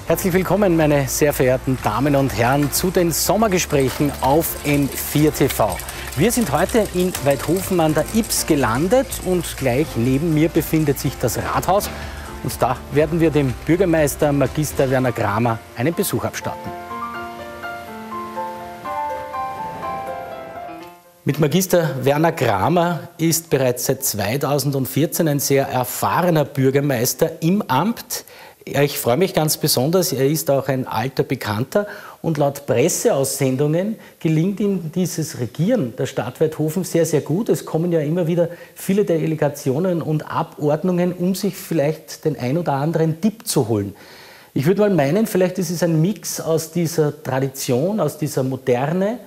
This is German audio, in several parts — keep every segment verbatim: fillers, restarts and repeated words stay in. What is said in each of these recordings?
Herzlich willkommen, meine sehr verehrten Damen und Herren, zu den Sommergesprächen auf M vier T V. Wir sind heute in Waidhofen an der Ybbs gelandet und gleich neben mir befindet sich das Rathaus. Und da werden wir dem Bürgermeister Magister Werner Kramer einen Besuch abstatten. Mit Magister Werner Kramer ist bereits seit zweitausendvierzehn ein sehr erfahrener Bürgermeister im Amt. Ich freue mich ganz besonders, er ist auch ein alter Bekannter und laut Presseaussendungen gelingt ihm dieses Regieren der Stadt Waidhofen sehr, sehr gut. Es kommen ja immer wieder viele Delegationen und Abordnungen, um sich vielleicht den ein oder anderen Tipp zu holen. Ich würde mal meinen, vielleicht ist es ein Mix aus dieser Tradition, aus dieser Moderne,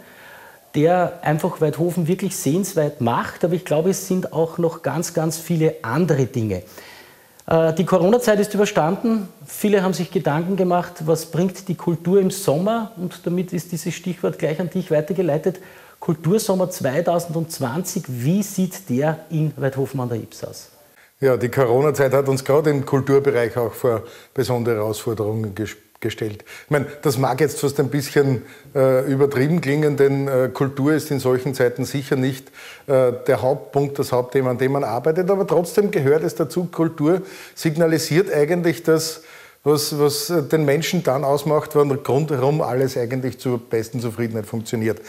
der einfach Waidhofen wirklich sehenswert macht. Aber ich glaube, es sind auch noch ganz, ganz viele andere Dinge. Die Corona-Zeit ist überstanden. Viele haben sich Gedanken gemacht, was bringt die Kultur im Sommer? Und damit ist dieses Stichwort gleich an dich weitergeleitet. Kultursommer zweitausendzwanzig, wie sieht der in Waidhofen an der Ybbs aus? Ja, die Corona-Zeit hat uns gerade im Kulturbereich auch vor besondere Herausforderungen gestellt. gestellt. Ich meine, das mag jetzt fast ein bisschen äh, übertrieben klingen, denn äh, Kultur ist in solchen Zeiten sicher nicht äh, der Hauptpunkt, das Hauptthema, an dem man arbeitet, aber trotzdem gehört es dazu. Kultur signalisiert eigentlich das, was, was den Menschen dann ausmacht, wenn rundherum alles eigentlich zur besten Zufriedenheit funktioniert.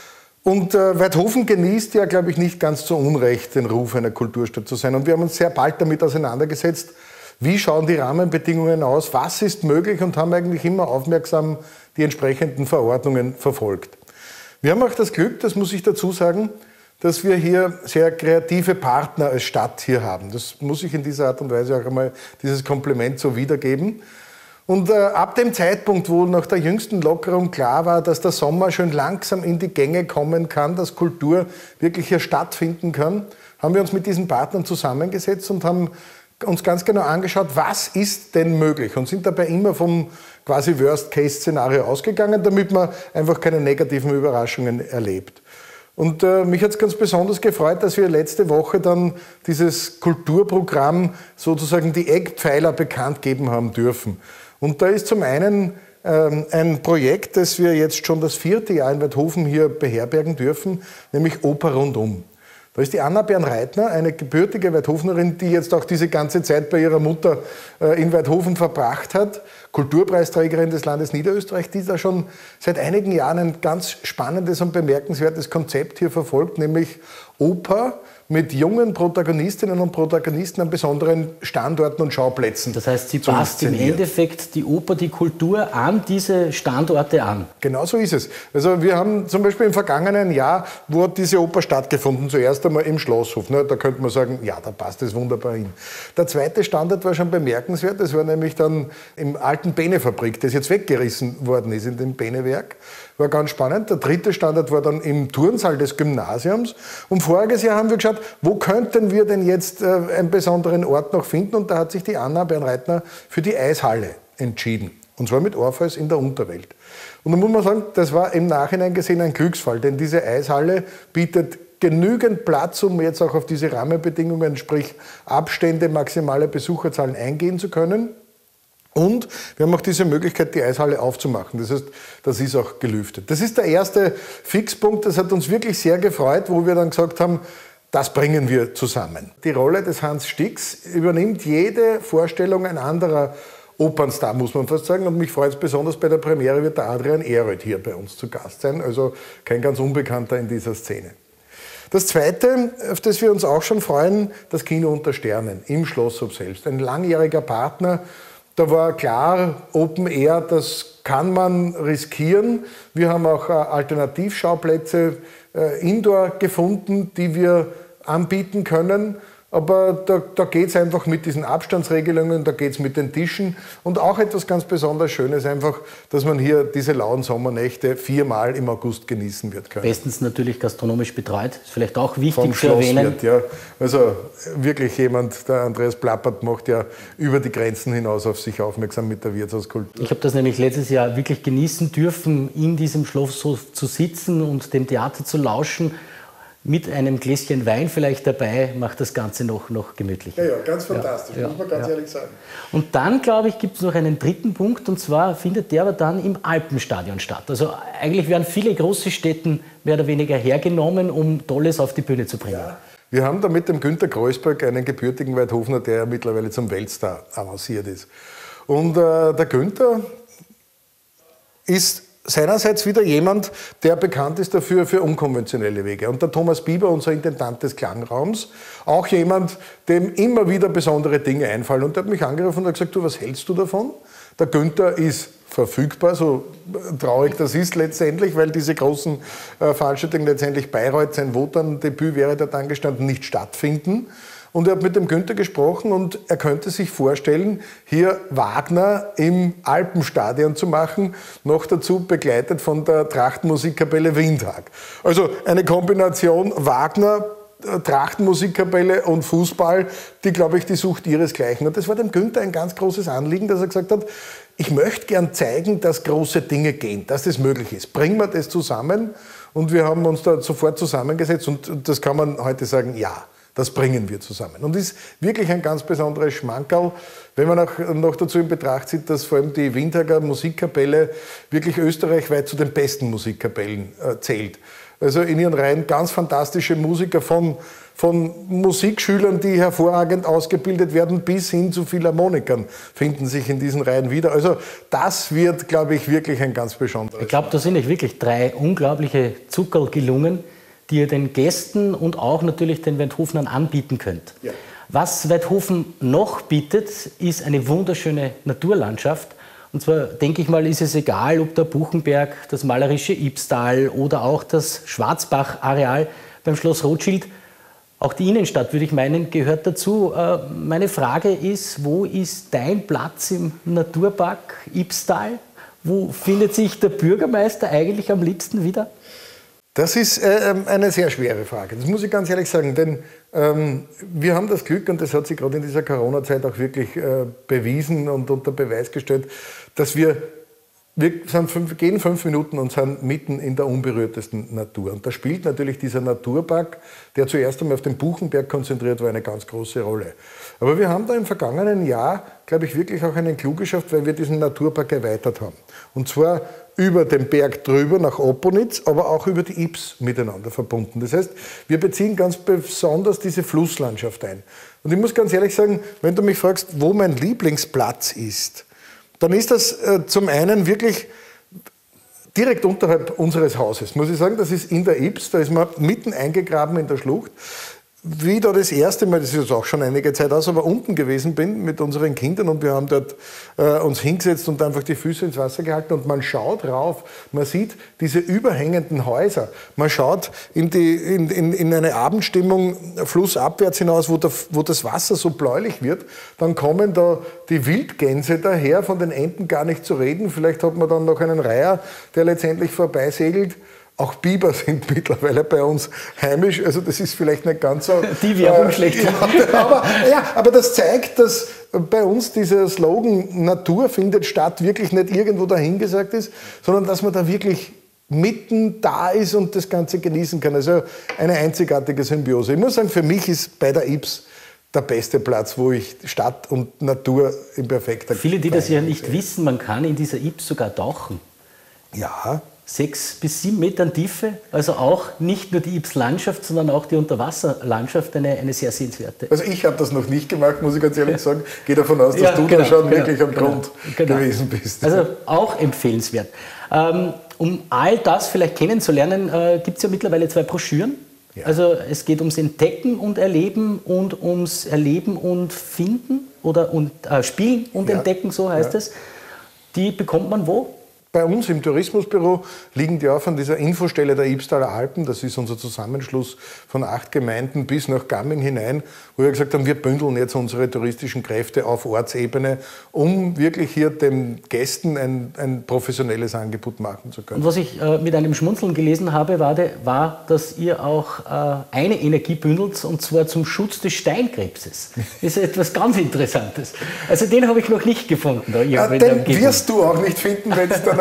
Und äh, Waidhofen genießt ja, glaube ich, nicht ganz zu Unrecht den Ruf einer Kulturstadt zu sein. Und wir haben uns sehr bald damit auseinandergesetzt, wie schauen die Rahmenbedingungen aus, was ist möglich, und haben eigentlich immer aufmerksam die entsprechenden Verordnungen verfolgt. Wir haben auch das Glück, das muss ich dazu sagen, dass wir hier sehr kreative Partner als Stadt hier haben. Das muss ich in dieser Art und Weise auch einmal dieses Kompliment so wiedergeben. Und äh, ab dem Zeitpunkt, wo nach der jüngsten Lockerung klar war, dass der Sommer schon langsam in die Gänge kommen kann, dass Kultur wirklich hier stattfinden kann, haben wir uns mit diesen Partnern zusammengesetzt und haben uns ganz genau angeschaut, was ist denn möglich, und sind dabei immer vom quasi Worst-Case-Szenario ausgegangen, damit man einfach keine negativen Überraschungen erlebt. Und äh, mich hat es ganz besonders gefreut, dass wir letzte Woche dann dieses Kulturprogramm, sozusagen die Eckpfeiler, bekannt geben haben dürfen. Und da ist zum einen ähm, ein Projekt, das wir jetzt schon das vierte Jahr in Waidhofen hier beherbergen dürfen, nämlich Oper rundum. Da ist die Anna Bernreitner, eine gebürtige Waidhofenerin, die jetzt auch diese ganze Zeit bei ihrer Mutter in Waidhofen verbracht hat, Kulturpreisträgerin des Landes Niederösterreich, die da schon seit einigen Jahren ein ganz spannendes und bemerkenswertes Konzept hier verfolgt, nämlich Oper mit jungen Protagonistinnen und Protagonisten an besonderen Standorten und Schauplätzen. Das heißt, sie passt im Endeffekt die Oper, die Kultur an diese Standorte an. Genau so ist es. Also wir haben zum Beispiel im vergangenen Jahr, wo hat diese Oper stattgefunden, zuerst einmal im Schlosshof. Ne? Da könnte man sagen, ja, da passt es wunderbar hin. Der zweite Standort war schon bemerkenswert, das war nämlich dann im alten Bene-Fabrik, das jetzt weggerissen worden ist in dem Bene-Werk. War ganz spannend. Der dritte Standort war dann im Turnsaal des Gymnasiums. Und voriges Jahr haben wir geschaut, wo könnten wir denn jetzt äh, einen besonderen Ort noch finden? Und da hat sich die Anna Bernreitner für die Eishalle entschieden. Und zwar mit Orpheus in der Unterwelt. Und da muss man sagen, das war im Nachhinein gesehen ein Glücksfall, denn diese Eishalle bietet genügend Platz, um jetzt auch auf diese Rahmenbedingungen, sprich Abstände, maximale Besucherzahlen eingehen zu können. Und wir haben auch diese Möglichkeit, die Eishalle aufzumachen. Das heißt, das ist auch gelüftet. Das ist der erste Fixpunkt, das hat uns wirklich sehr gefreut, wo wir dann gesagt haben, das bringen wir zusammen. Die Rolle des Hans Stix übernimmt jede Vorstellung ein anderer Opernstar, muss man fast sagen. Und mich freut es besonders, bei der Premiere wird der Adrian Eröd hier bei uns zu Gast sein. Also kein ganz Unbekannter in dieser Szene. Das Zweite, auf das wir uns auch schon freuen, das Kino unter Sternen im Schlosshof selbst. Ein langjähriger Partner. Da war klar, Open Air, das kann man riskieren. Wir haben auch Alternativschauplätze äh, Indoor gefunden, die wir anbieten können. Aber da, da geht es einfach mit diesen Abstandsregelungen, da geht es mit den Tischen. Und auch etwas ganz besonders Schönes einfach, dass man hier diese lauen Sommernächte viermal im August genießen wird können. Bestens natürlich gastronomisch betreut, ist vielleicht auch wichtig zu erwähnen. Ja. Also wirklich jemand, der Andreas Plappert, macht ja über die Grenzen hinaus auf sich aufmerksam mit der Wirtshauskultur. Ich habe das nämlich letztes Jahr wirklich genießen dürfen, in diesem Schlosshof zu sitzen und dem Theater zu lauschen. mit einem Gläschen Wein vielleicht dabei, macht das Ganze noch, noch gemütlicher. Ja, ja, ganz fantastisch, ja, muss man ganz ja. ehrlich sagen. Und dann, glaube ich, gibt es noch einen dritten Punkt, und zwar findet der aber dann im Alpenstadion statt. Also eigentlich werden viele große Städte mehr oder weniger hergenommen, um Tolles auf die Bühne zu bringen. Ja. Wir haben da mit dem Günter Kreuzberg einen gebürtigen Weidhofener, der ja mittlerweile zum Weltstar avanciert ist. Und äh, der Günter ist seinerseits wieder jemand, der bekannt ist dafür für unkonventionelle Wege. Und der Thomas Bieber, unser Intendant des Klangraums, auch jemand, dem immer wieder besondere Dinge einfallen. Und der hat mich angerufen und hat gesagt, du, was hältst du davon? Der Günter ist verfügbar, so traurig das ist letztendlich, weil diese großen äh, Veranstaltungen letztendlich Bayreuth, sein Wotan-Debüt wäre dort angestanden, nicht stattfinden. Und er hat mit dem Günter gesprochen und er könnte sich vorstellen, hier Wagner im Alpenstadion zu machen, noch dazu begleitet von der Trachtenmusikkapelle Windhag. Also eine Kombination Wagner, Trachtenmusikkapelle und Fußball, die, glaube ich, die sucht ihresgleichen. Und das war dem Günter ein ganz großes Anliegen, dass er gesagt hat, ich möchte gern zeigen, dass große Dinge gehen, dass das möglich ist. Bringen wir das zusammen. Und wir haben uns da sofort zusammengesetzt und das kann man heute sagen, ja. Das bringen wir zusammen. Und ist wirklich ein ganz besonderes Schmankerl, wenn man auch noch dazu in Betracht zieht, dass vor allem die Windhager Musikkapelle wirklich österreichweit zu den besten Musikkapellen äh, zählt. Also in ihren Reihen ganz fantastische Musiker von, von Musikschülern, die hervorragend ausgebildet werden, bis hin zu Philharmonikern finden sich in diesen Reihen wieder. Also das wird, glaube ich, wirklich ein ganz besonderes. Ich glaube, da sind euch wirklich drei unglaubliche Zuckerl gelungen, die ihr den Gästen und auch natürlich den Weidhofenern anbieten könnt. Ja. Was Weidhofen noch bietet, ist eine wunderschöne Naturlandschaft. Und zwar, denke ich mal, ist es egal, ob der Buchenberg, das malerische Ybbstal oder auch das Schwarzbach-Areal beim Schloss Rothschild. Auch die Innenstadt, würde ich meinen, gehört dazu. Meine Frage ist, wo ist dein Platz im Naturpark Ybbstal? Wo findet sich der Bürgermeister eigentlich am liebsten wieder? Das ist äh, eine sehr schwere Frage, das muss ich ganz ehrlich sagen, denn ähm, wir haben das Glück, und das hat sich gerade in dieser Corona-Zeit auch wirklich äh, bewiesen und unter Beweis gestellt, dass wir, wir sind fünf, gehen fünf Minuten und sind mitten in der unberührtesten Natur. Und da spielt natürlich dieser Naturpark, der zuerst einmal auf den Buchenberg konzentriert war, eine ganz große Rolle. Aber wir haben da im vergangenen Jahr, glaube ich, wirklich auch einen Clou geschafft, weil wir diesen Naturpark erweitert haben. Und zwar über den Berg drüber nach Opponitz, aber auch über die Ybbs miteinander verbunden. Das heißt, wir beziehen ganz besonders diese Flusslandschaft ein. Und ich muss ganz ehrlich sagen, wenn du mich fragst, wo mein Lieblingsplatz ist, dann ist das äh, zum einen wirklich direkt unterhalb unseres Hauses. Muss ich sagen, das ist in der Ybbs, da ist man mitten eingegraben in der Schlucht. Wie da das erste Mal, das ist jetzt auch schon einige Zeit aus, aber unten gewesen bin mit unseren Kindern und wir haben dort äh, uns hingesetzt und einfach die Füße ins Wasser gehalten und man schaut rauf, man sieht diese überhängenden Häuser, man schaut in, die, in, in, in eine Abendstimmung flussabwärts hinaus, wo, der, wo das Wasser so bläulich wird, dann kommen da die Wildgänse daher, von den Enten gar nicht zu reden, vielleicht hat man dann noch einen Reiher, der letztendlich vorbeisegelt. Auch Biber sind mittlerweile bei uns heimisch, also das ist vielleicht nicht ganz so... Die Werbung äh, schlecht. Ja, aber, ja, aber das zeigt, dass bei uns dieser Slogan Natur findet statt wirklich nicht irgendwo dahingesagt ist, sondern dass man da wirklich mitten da ist und das Ganze genießen kann. Also eine einzigartige Symbiose. Ich muss sagen, für mich ist bei der Ybbs der beste Platz, wo ich Stadt und Natur in perfekter... Viele, die das ja nicht sehe. wissen, man kann in dieser Ybbs sogar tauchen. Ja. Sechs bis sieben Metern Tiefe, also auch nicht nur die Ybbs-Landschaft, sondern auch die Unterwasserlandschaft, eine, eine sehr sehenswerte. Also ich habe das noch nicht gemacht, muss ich ganz ehrlich sagen. Gehe davon aus, dass ja, du genau, da schon genau, wirklich am genau, Grund genau. gewesen bist. Also auch empfehlenswert. Ähm, um all das vielleicht kennenzulernen, äh, gibt es ja mittlerweile zwei Broschüren. Ja. Also es geht ums Entdecken und Erleben und ums Erleben und Finden oder und, äh, Spielen und ja. Entdecken, so heißt ja. es. Die bekommt man wo? Bei uns im Tourismusbüro liegen die auf an dieser Infostelle der Ybbstaler Alpen. Das ist unser Zusammenschluss von acht Gemeinden bis nach Gamming hinein, wo wir gesagt haben, wir bündeln jetzt unsere touristischen Kräfte auf Ortsebene, um wirklich hier den Gästen ein, ein professionelles Angebot machen zu können. Und was ich äh, mit einem Schmunzeln gelesen habe, war, de, war dass ihr auch äh, eine Energie bündelt, und zwar zum Schutz des Steinkrebses. Das ist etwas ganz Interessantes. Also den habe ich noch nicht gefunden. Da ja, den wirst du auch nicht finden, wenn es dann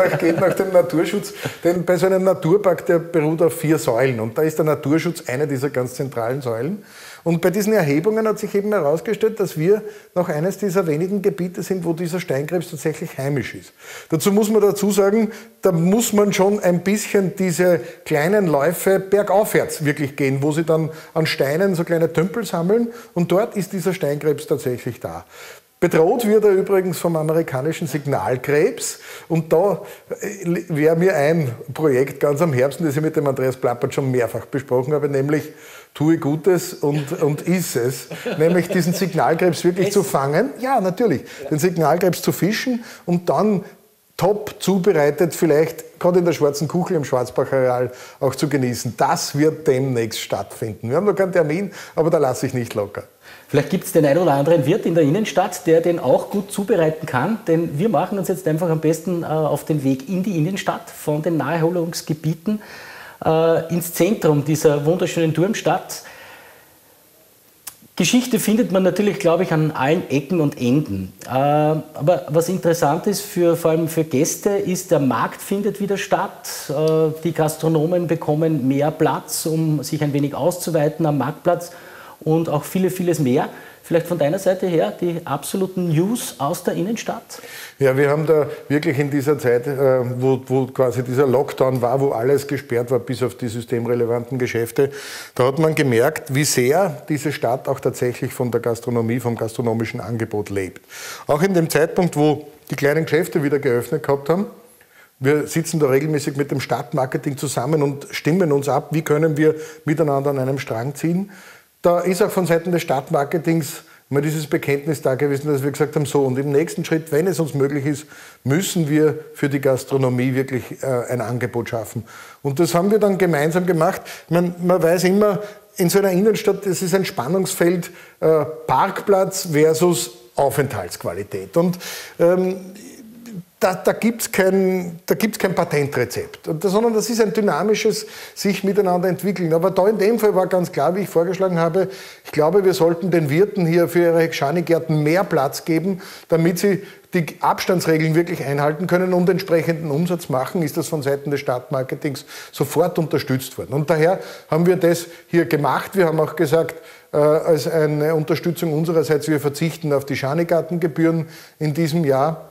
nach, geht nach dem Naturschutz. Denn bei so einem Naturpark, der beruht auf vier Säulen. Und da ist der Naturschutz eine dieser ganz zentralen Säulen. Und bei diesen Erhebungen hat sich eben herausgestellt, dass wir noch eines dieser wenigen Gebiete sind, wo dieser Steinkrebs tatsächlich heimisch ist. Dazu muss man dazu sagen, da muss man schon ein bisschen diese kleinen Läufe bergaufwärts wirklich gehen, wo sie dann an Steinen so kleine Tümpel sammeln. Und dort ist dieser Steinkrebs tatsächlich da. Bedroht wird er übrigens vom amerikanischen Signalkrebs. Und da wäre mir ein Projekt ganz am Herzen, das ich mit dem Andreas Plappert schon mehrfach besprochen habe, nämlich tue Gutes und, und iss es. Nämlich diesen Signalkrebs wirklich es? zu fangen. Ja, natürlich. Ja. Den Signalkrebs zu fischen und dann top zubereitet, vielleicht gerade in der Schwarzen Kuchel im Schwarzbachareal auch zu genießen. Das wird demnächst stattfinden. Wir haben noch keinen Termin, aber da lasse ich nicht locker. Vielleicht gibt es den einen oder anderen Wirt in der Innenstadt, der den auch gut zubereiten kann. Denn wir machen uns jetzt einfach am besten äh, auf den Weg in die Innenstadt, von den Naherholungsgebieten äh, ins Zentrum dieser wunderschönen Turmstadt. Geschichte findet man natürlich, glaube ich, an allen Ecken und Enden. Äh, aber was interessant ist, für, vor allem für Gäste, ist, der Markt findet wieder statt. Äh, die Gastronomen bekommen mehr Platz, um sich ein wenig auszuweiten am Marktplatz. Und auch viele, vieles mehr. Vielleicht von deiner Seite her die absoluten News aus der Innenstadt? Ja, wir haben da wirklich in dieser Zeit, wo, wo quasi dieser Lockdown war, wo alles gesperrt war, bis auf die systemrelevanten Geschäfte, da hat man gemerkt, wie sehr diese Stadt auch tatsächlich von der Gastronomie, vom gastronomischen Angebot lebt. Auch in dem Zeitpunkt, wo die kleinen Geschäfte wieder geöffnet gehabt haben, wir sitzen da regelmäßig mit dem Stadtmarketing zusammen und stimmen uns ab, wie können wir miteinander an einem Strang ziehen. Da ist auch von Seiten des Stadtmarketings mal dieses Bekenntnis da gewesen, dass wir gesagt haben, so, und im nächsten Schritt, wenn es uns möglich ist, müssen wir für die Gastronomie wirklich äh, ein Angebot schaffen. Und das haben wir dann gemeinsam gemacht. Man, man weiß immer, in so einer Innenstadt, das ist ein Spannungsfeld äh, Parkplatz versus Aufenthaltsqualität. Und ähm, Da, da gibt es kein, da gibt's kein Patentrezept, sondern das ist ein dynamisches sich miteinander entwickeln. Aber da in dem Fall war ganz klar, wie ich vorgeschlagen habe, ich glaube, wir sollten den Wirten hier für ihre Schanigärten mehr Platz geben, damit sie die Abstandsregeln wirklich einhalten können und entsprechenden Umsatz machen, ist das von Seiten des Stadtmarketings sofort unterstützt worden. Und daher haben wir das hier gemacht. Wir haben auch gesagt, äh, als eine Unterstützung unsererseits, wir verzichten auf die Schanigartengebühren in diesem Jahr.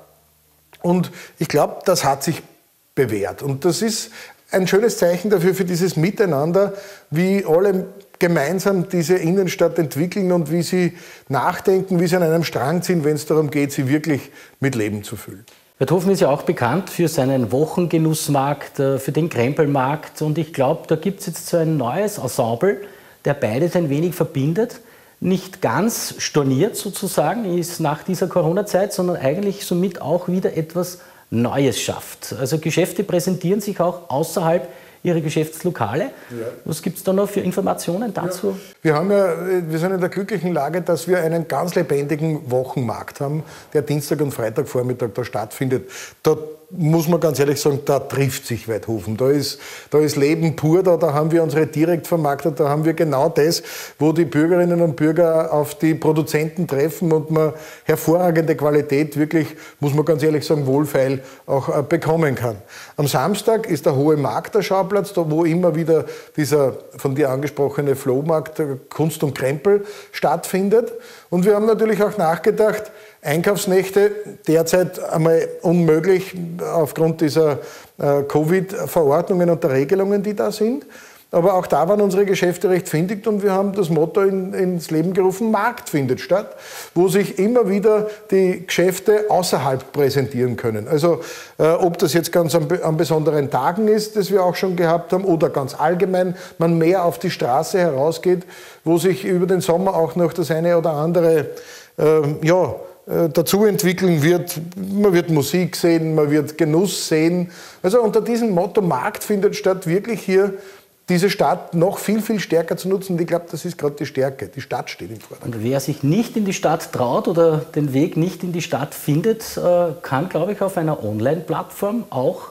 Und ich glaube, das hat sich bewährt. Und das ist ein schönes Zeichen dafür, für dieses Miteinander, wie alle gemeinsam diese Innenstadt entwickeln und wie sie nachdenken, wie sie an einem Strang ziehen, wenn es darum geht, sie wirklich mit Leben zu füllen. Werthofen ist ja auch bekannt für seinen Wochengenussmarkt, für den Krempelmarkt. Und ich glaube, da gibt es jetzt so ein neues Ensemble, der beides ein wenig verbindet. Nicht ganz storniert sozusagen ist nach dieser Corona-Zeit, sondern eigentlich somit auch wieder etwas Neues schafft. Also Geschäfte präsentieren sich auch außerhalb ihrer Geschäftslokale. Ja. Was gibt es da noch für Informationen dazu? Ja. Wir, haben ja, wir sind in der glücklichen Lage, dass wir einen ganz lebendigen Wochenmarkt haben, der Dienstag und Freitagvormittag da stattfindet. Da muss man ganz ehrlich sagen, da trifft sich Werthofen. Da ist, da ist Leben pur, da, da haben wir unsere Direktvermarkter, da haben wir genau das, wo die Bürgerinnen und Bürger auf die Produzenten treffen und man hervorragende Qualität wirklich, muss man ganz ehrlich sagen, wohlfeil auch äh, bekommen kann. Am Samstag ist der Hohe Markt der Schauplatz, da wo immer wieder dieser von dir angesprochene Flohmarkt Kunst und Krempel stattfindet. Und wir haben natürlich auch nachgedacht, Einkaufsnächte derzeit einmal unmöglich aufgrund dieser äh, Covid-Verordnungen und der Regelungen, die da sind. Aber auch da waren unsere Geschäfte recht findig und wir haben das Motto in, ins Leben gerufen, Markt findet statt, wo sich immer wieder die Geschäfte außerhalb präsentieren können. Also äh, ob das jetzt ganz an, an besonderen Tagen ist, das wir auch schon gehabt haben, oder ganz allgemein, man mehr auf die Straße herausgeht, wo sich über den Sommer auch noch das eine oder andere, äh, ja, dazu entwickeln wird. Man wird Musik sehen, man wird Genuss sehen. Also unter diesem Motto Markt findet statt, wirklich hier diese Stadt noch viel, viel stärker zu nutzen. Und ich glaube, das ist gerade die Stärke. Die Stadt steht im Vordergrund. Und wer sich nicht in die Stadt traut oder den Weg nicht in die Stadt findet, kann, glaube ich, auf einer Online-Plattform auch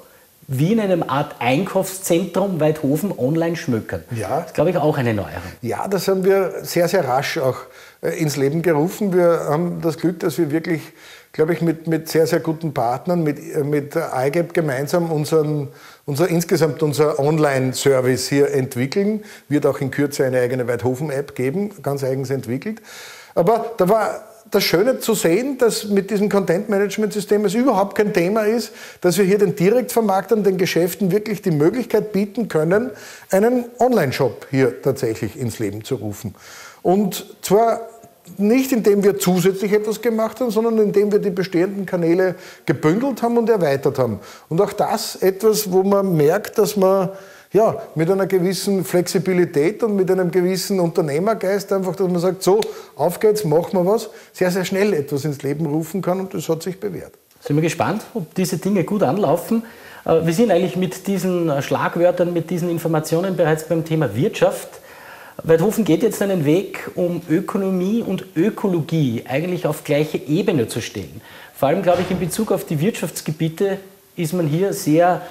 wie in einem Art Einkaufszentrum Weidhofen online schmücken. Ja. Das ist, glaube ich, auch eine Neuerung. Ja, das haben wir sehr, sehr rasch auch ins Leben gerufen. Wir haben das Glück, dass wir wirklich, glaube ich, mit, mit sehr, sehr guten Partnern, mit, mit I G A P gemeinsam unseren, unser, insgesamt unser Online-Service hier entwickeln. Wird auch in Kürze eine eigene Weidhofen-App geben, ganz eigens entwickelt. Aber da war das Schöne zu sehen, dass mit diesem Content-Management-System es überhaupt kein Thema ist, dass wir hier den Direktvermarktern, den Geschäften wirklich die Möglichkeit bieten können, einen Online-Shop hier tatsächlich ins Leben zu rufen. Und zwar nicht, indem wir zusätzlich etwas gemacht haben, sondern indem wir die bestehenden Kanäle gebündelt haben und erweitert haben. Und auch das etwas, wo man merkt, dass man ja, mit einer gewissen Flexibilität und mit einem gewissen Unternehmergeist einfach, dass man sagt, so, auf geht's, machen wir was, sehr, sehr schnell etwas ins Leben rufen kann und das hat sich bewährt. Sind wir gespannt, ob diese Dinge gut anlaufen. Wir sind eigentlich mit diesen Schlagwörtern, mit diesen Informationen bereits beim Thema Wirtschaft. Weidhofen geht jetzt einen Weg, um Ökonomie und Ökologie eigentlich auf gleiche Ebene zu stellen. Vor allem, glaube ich, in Bezug auf die Wirtschaftsgebiete ist man hier sehr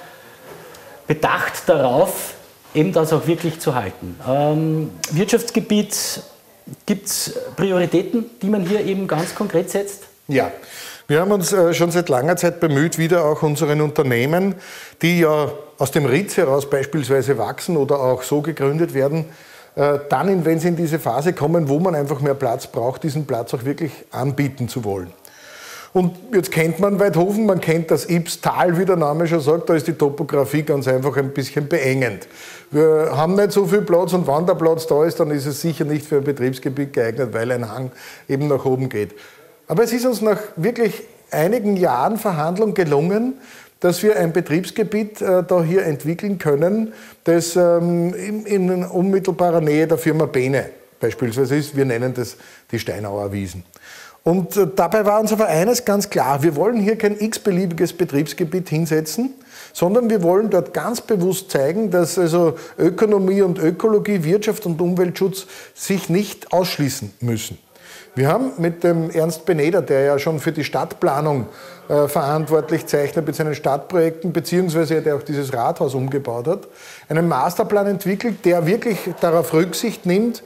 bedacht darauf, eben das auch wirklich zu halten. Ähm, Wirtschaftsgebiet, gibt es Prioritäten, die man hier eben ganz konkret setzt? Ja, wir haben uns äh, schon seit langer Zeit bemüht, wieder auch unseren Unternehmen, die ja aus dem R I T S heraus beispielsweise wachsen oder auch so gegründet werden, äh, dann, wenn sie in diese Phase kommen, wo man einfach mehr Platz braucht, diesen Platz auch wirklich anbieten zu wollen. Und jetzt kennt man Weidhofen, man kennt das Ybbstal, wie der Name schon sagt, da ist die Topografie ganz einfach ein bisschen beengend. Wir haben nicht so viel Platz und wenn der Platz da ist, dann ist es sicher nicht für ein Betriebsgebiet geeignet, weil ein Hang eben nach oben geht. Aber es ist uns nach wirklich einigen Jahren Verhandlung gelungen, dass wir ein Betriebsgebiet äh, da hier entwickeln können, das ähm, in, in unmittelbarer Nähe der Firma Bene beispielsweise ist. Wir nennen das die Steinauer Wiesen. Und äh, dabei war uns aber eines ganz klar, wir wollen hier kein x-beliebiges Betriebsgebiet hinsetzen, sondern wir wollen dort ganz bewusst zeigen, dass also Ökonomie und Ökologie, Wirtschaft und Umweltschutz sich nicht ausschließen müssen. Wir haben mit dem Ernst Beneder, der ja schon für die Stadtplanung äh, verantwortlich zeichnet mit seinen Stadtprojekten, beziehungsweise der auch dieses Rathaus umgebaut hat, einen Masterplan entwickelt, der wirklich darauf Rücksicht nimmt,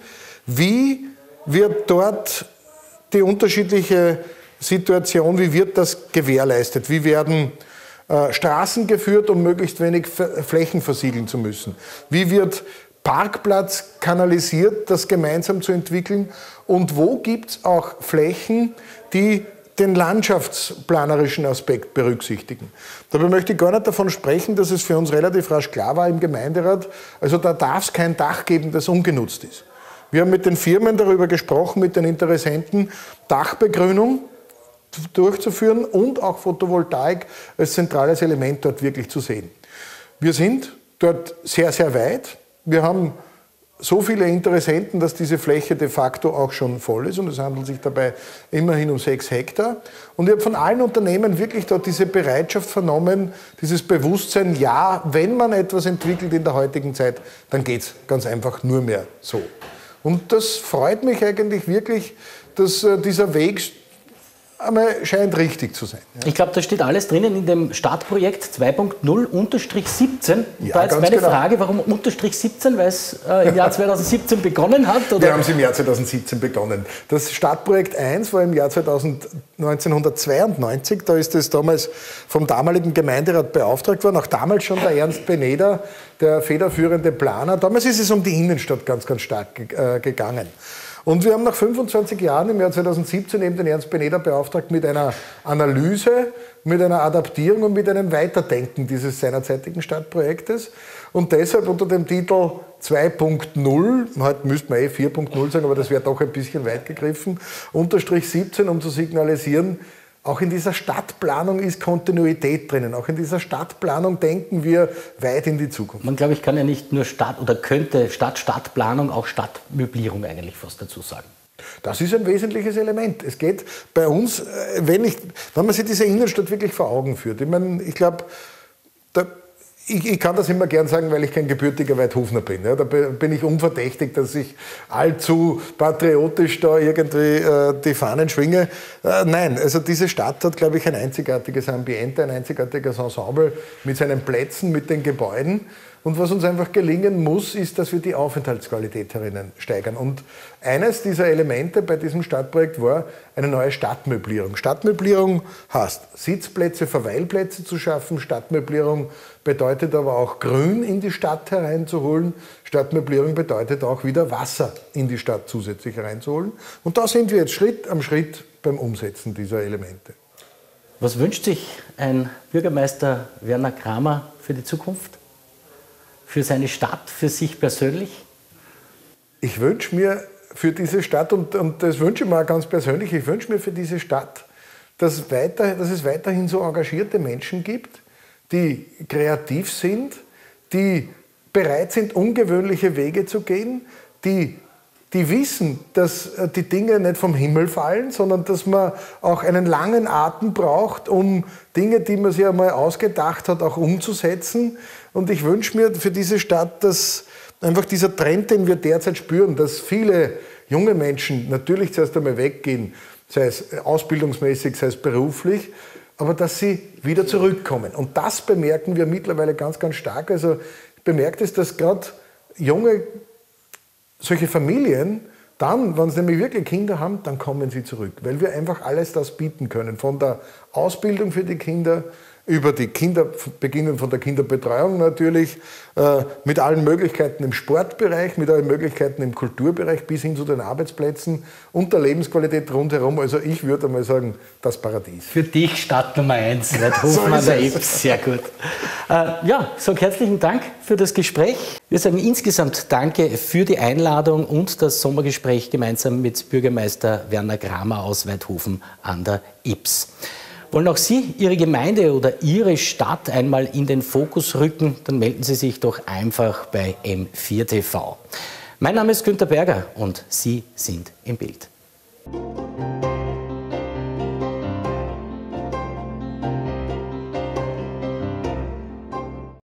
wie wird dort die unterschiedliche Situation, wie wird das gewährleistet? Wie werden äh, Straßen geführt, um möglichst wenig Flächen versiegeln zu müssen? Wie wird Parkplatz kanalisiert, das gemeinsam zu entwickeln? Und wo gibt es auch Flächen, die den landschaftsplanerischen Aspekt berücksichtigen? Dabei möchte ich gar nicht davon sprechen, dass es für uns relativ rasch klar war im Gemeinderat, also da darf es kein Dach geben, das ungenutzt ist. Wir haben mit den Firmen darüber gesprochen, mit den Interessenten, Dachbegrünung durchzuführen und auch Photovoltaik als zentrales Element dort wirklich zu sehen. Wir sind dort sehr, sehr weit. Wir haben so viele Interessenten, dass diese Fläche de facto auch schon voll ist und es handelt sich dabei immerhin um sechs Hektar. Und ich habe von allen Unternehmen wirklich dort diese Bereitschaft vernommen, dieses Bewusstsein, ja, wenn man etwas entwickelt in der heutigen Zeit, dann geht es ganz einfach nur mehr so. Und das freut mich eigentlich wirklich, dass äh, dieser Weg einmal scheint richtig zu sein. Ja. Ich glaube, da steht alles drinnen in dem Stadtprojekt zwei Punkt null siebzehn. Ja, da jetzt meine genau. Frage, warum unterstrich siebzehn, weil es äh, im Jahr zweitausendsiebzehn begonnen hat? Oder? Wir haben es im Jahr zweitausendsiebzehn begonnen. Das Stadtprojekt eins war im Jahr neunzehnhundertzweiundneunzig, da ist es damals vom damaligen Gemeinderat beauftragt worden, auch damals schon der Ernst Beneder, der federführende Planer. Damals ist es um die Innenstadt ganz, ganz stark äh, gegangen. Und wir haben nach fünfundzwanzig Jahren im Jahr zweitausendsiebzehn eben den Ernst Beneder beauftragt mit einer Analyse, mit einer Adaptierung und mit einem Weiterdenken dieses seinerzeitigen Stadtprojektes. Und deshalb unter dem Titel zwei Punkt null, heute müsste man eh vier Punkt null sagen, aber das wäre doch ein bisschen weit gegriffen, unterstrich siebzehn, um zu signalisieren, auch in dieser Stadtplanung ist Kontinuität drinnen. Auch in dieser Stadtplanung denken wir weit in die Zukunft. Man, glaube ich, kann ja nicht nur Stadt oder könnte Stadt-Stadtplanung, auch Stadtmöblierung eigentlich fast dazu sagen. Das ist ein wesentliches Element. Es geht bei uns, wenn, ich, wenn man sich diese Innenstadt wirklich vor Augen führt. Ich meine, ich glaube, da Ich, ich kann das immer gern sagen, weil ich kein gebürtiger Weidhofener bin. Ja, da bin ich unverdächtig, dass ich allzu patriotisch da irgendwie äh, die Fahnen schwinge. Äh, nein, also diese Stadt hat, glaube ich, ein einzigartiges Ambiente, ein einzigartiges Ensemble mit seinen Plätzen, mit den Gebäuden. Und was uns einfach gelingen muss, ist, dass wir die Aufenthaltsqualität herinnen steigern. Und eines dieser Elemente bei diesem Stadtprojekt war eine neue Stadtmöblierung. Stadtmöblierung heißt, Sitzplätze, Verweilplätze zu schaffen. Stadtmöblierung bedeutet aber auch Grün in die Stadt hereinzuholen. Stadtmöblierung bedeutet auch wieder Wasser in die Stadt zusätzlich hereinzuholen. Und da sind wir jetzt Schritt am Schritt beim Umsetzen dieser Elemente. Was wünscht sich ein Bürgermeister Werner Kramer für die Zukunft? Für seine Stadt, für sich persönlich? Ich wünsche mir für diese Stadt, und, und das wünsche ich mir auch ganz persönlich, ich wünsche mir für diese Stadt, dass, weiter, dass es weiterhin so engagierte Menschen gibt, die kreativ sind, die bereit sind, ungewöhnliche Wege zu gehen, die, die wissen, dass die Dinge nicht vom Himmel fallen, sondern dass man auch einen langen Atem braucht, um Dinge, die man sich einmal ausgedacht hat, auch umzusetzen. Und ich wünsche mir für diese Stadt, dass einfach dieser Trend, den wir derzeit spüren, dass viele junge Menschen natürlich zuerst einmal weggehen, sei es ausbildungsmäßig, sei es beruflich, aber dass sie wieder zurückkommen. Und das bemerken wir mittlerweile ganz, ganz stark. Also bemerkt es, dass gerade junge, solche Familien, dann, wenn sie nämlich wirklich Kinder haben, dann kommen sie zurück, weil wir einfach alles das bieten können. Von der Ausbildung für die Kinder, über die Kinder, beginnen von der Kinderbetreuung natürlich, äh, mit allen Möglichkeiten im Sportbereich, mit allen Möglichkeiten im Kulturbereich bis hin zu den Arbeitsplätzen und der Lebensqualität rundherum. Also ich würde einmal sagen, das Paradies. Für dich Stadt Nummer eins, Weidhofen an der Ips. Sehr gut. Äh, ja, sage herzlichen Dank für das Gespräch. Wir sagen insgesamt Danke für die Einladung und das Sommergespräch gemeinsam mit Bürgermeister Werner Kramer aus Weidhofen an der Ips. Wollen auch Sie Ihre Gemeinde oder Ihre Stadt einmal in den Fokus rücken, dann melden Sie sich doch einfach bei M vier T V. Mein Name ist Günther Berger und Sie sind im Bild.